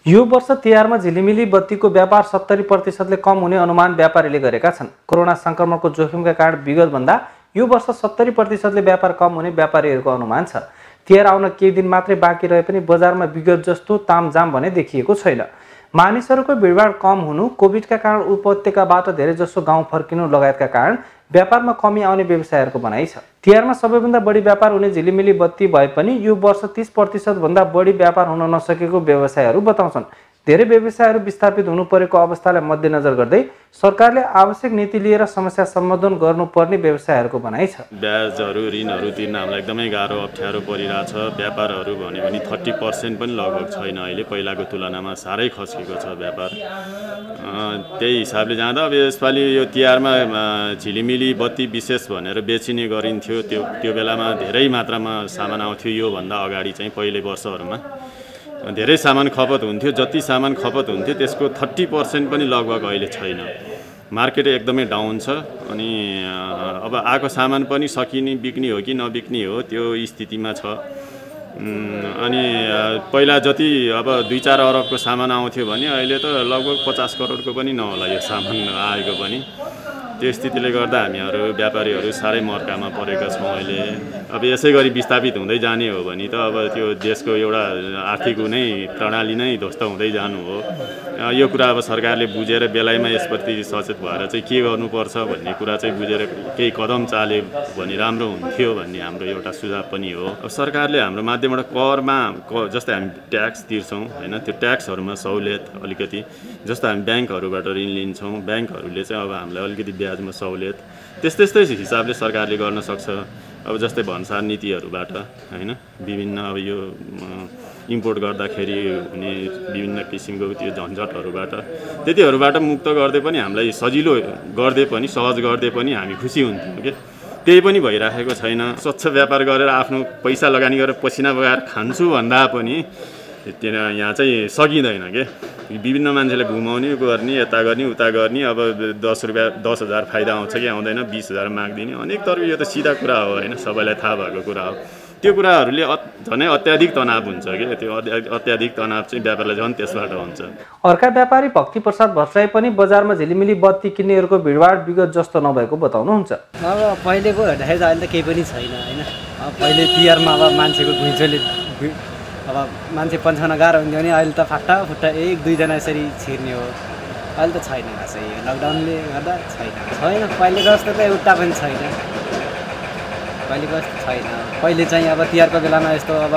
यो वर्ष तिहारमा झिलिमिली बत्तीको व्यापार 70% कम हुने अनुमान व्यापारीले गरेका छन्। कोरोना संक्रमणको जोखिमका कारण विगतभन्दा यो वर्ष 70% व्यापार कम हुने व्यापारीहरूको अनुमान छ। तिहार आउन केही दिन मात्रै बाँकी रहे पनि बजारमा विगत जस्तो तामझाम भने देखिएको छैन। मानिसहरूको भिडभाड कम हुनु, कोभिडका कारण उपत्यकाबाट धेरै जसो गाउँ फर्किनु लगायतका कारण व्यापारमा कमी आउने व्यवसायहरूको भनाइ छ। तिहारमा सबैभन्दा बढी व्यापार हुने झिलिमिली बत्ती भए पनि यो वर्ष 30% भन्दा बढी व्यापार हुन नसकेको व्यवसायहरू बताउँछन्। धेरै व्यवसायहरू विस्थापित हुनु परेको अवस्थालाई मध्यनजर गर्दै सरकारले आवश्यक नीति लिएर समस्या सम्बोधन गर्नुपर्ने व्यवसायहरूको भनाइ छ। ब्याजहरू ऋणहरू तिर्न हामीलाई एकदमै गाह्रो अप्ठ्यारो परिरहेछ। व्यापारहरू भन्यो भने 30% पनि लगभग छैन। अहिले पहिलाको तुलनामा साह्रै खस्केको छ व्यापार। त्यही हिसाबले जाँदा अब यसपालि यो तिहारमा झिलिमिली बत्ती विशेष भनेर बेचिने गरिन्थ्यो। त्यो बेलामा धेरै मात्रामा सामान आउँथ्यो। योभन्दा अगाडि चाहिँ पहिले वर्षहरूमा धेरै सामान खपत हुन्थ्यो। जति सामान खपत हुन्थ्यो त्यसको 30% पनि लगभग अहिले छैन। मार्केट एकदमै डाउन छ। अनि अब आएको सामान पनि सकिने बिक्ने हो कि नबिक्ने हो त्यो स्थितिमा छ। अनि पहिला जति अब 2-4 अरबको सामान आउँथ्यो भने अहिले त लगभग 50 करोडको पनि नहोला यो सामान आएको पनि। त्यो स्थितिले गर्दा हामीहरू व्यापारीहरू साह्रै मर्कामा परेका छौँ अहिले। अब यसै गरी विस्थापित हुँदै जाने हो भने त अब त्यो देशको एउटा आर्थिक नै प्रणाली नै ध्वस्त हुँदै जानु हो। यो कुरा अब सरकारले बुझेर बेलायमा यसप्रति सचेत भएर चाहिँ के गर्नुपर्छ भन्ने कुरा चाहिँ बुझेर केही कदम चाले भने राम्रो हुन्थ्यो भन्ने हाम्रो एउटा सुझाव पनि हो। अब सरकारले हाम्रो माध्यमबाट करमा जस्तै हामी ट्याक्स तिर्छौँ हैन, त्यो ट्याक्सहरूमा सहुलियत अलिकति, जस्तो हामी ब्याङ्कहरूबाट ऋण लिन्छौँ, ब्याङ्कहरूले चाहिँ अब हामीलाई अलिकति ब्याजमा सहुलियत त्यस्तै हिसाबले सरकारले गर्न सक्छ। अब जस्तै भन्सार नीतिहरूबाट हैन, विभिन्न अब यो इम्पोर्ट गर्दाखेरि हुने विभिन्न किसिमको त्यो झन्झटहरूबाट त्यतिहरूबाट मुक्त गर्दै पनि हामीलाई सजिलो गर्दै पनि सहज गर्दै पनि हामी खुसी हुन्थ्यौँ के। त्यही पनि भइराखेको छैन। स्वच्छ व्यापार गरेर आफ्नो पैसा लगानी गरेर पसिना बगाएर खान्छु भन्दा पनि यहाँ चाहिँ सकिँदैन के। विभिन्न मान्छेले घुमाउने गर्ने, यता गर्ने उता गर्ने। अब 10 रुपियाँ 10,000 फाइदा आउँछ कि आउँदैन, 20,000 माग्दिने अनेक तर्फ। यो त सिधा कुरा हो होइन, सबैलाई थाहा भएको कुरा हो। त्यो कुराहरूले झनै अत्याधिक तनाव हुन्छ कि। त्यो अत्याधिक तनाव चाहिँ व्यापारलाई झन् त्यसबाट हुन्छ। अर्का व्यापारी भक्तिप्रसाद भट्टराई पनि बजारमा झिलिमिली बत्ती किन्नेहरूको भिडभाड विगत जस्तो नभएको बताउनुहुन्छ। अब पहिलेको हेर्दाखेरि त अहिले त केही पनि छैन होइन। पहिले तिहारमा अब मान्छेको घुइँचोले अब मान्छे पन्छाउन गाह्रो हुन्थ्यो भने अहिले त फाटा 1-2 जना यसरी छिर्ने हो। अहिले त छैन खासै, लकडाउनले गर्दा छैन। पहिलेको जस्तो त एउटा पनि छैन। पहिलेको जस्तो छैन। पहिले चाहिँ अब तिहारको बेलामा यस्तो अब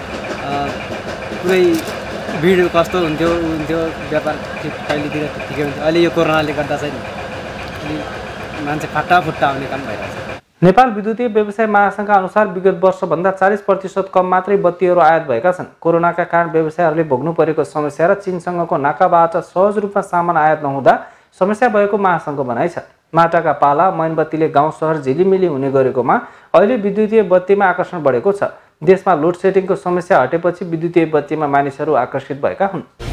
पुरै भिड कस्तो हुन्थ्यो व्यापार पहिलेतिर ठिकै हुन्थ्यो। अहिले यो कोरोनाले गर्दा चाहिँ मान्छे फाटा आउने काम भइरहेछ। नेपाल विद्युतीय व्यवसाय महासङ्घका अनुसार विगत वर्षभन्दा 40% कम मात्रै बत्तीहरू आयात भएका छन्। कोरोनाका कारण व्यवसायहरूले भोग्नु परेको समस्या र चीनसँगको नाकाबाट सहज रूपमा सामान आयात नहुँदा समस्या भएको महासङ्घको भनाइ छ। माटाका पाला मैनबत्तीले गाउँ सहर झिलिमिली हुने गरेकोमा अहिले विद्युतीय बत्तीमा आकर्षण बढेको छ। देशमा लोड सेडिङको समस्या हटेपछि विद्युतीय बत्तीमा मानिसहरू आकर्षित भएका हुन्।